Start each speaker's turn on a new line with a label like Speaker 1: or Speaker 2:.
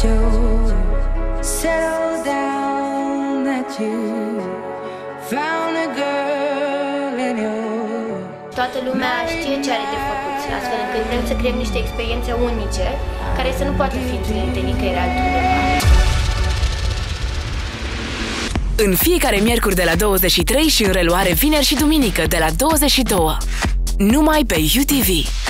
Speaker 1: you settle down, that you found a girl in you.
Speaker 2: Toată lumea știe ce are de făcut, astfel încât vrem să creăm niște experiențe unice care să nu poată fi întâlnite nicăieri altundeva.
Speaker 3: În fiecare miercuri de la 23 și în reluare vineri și duminică de la 22. Numai pe UTV.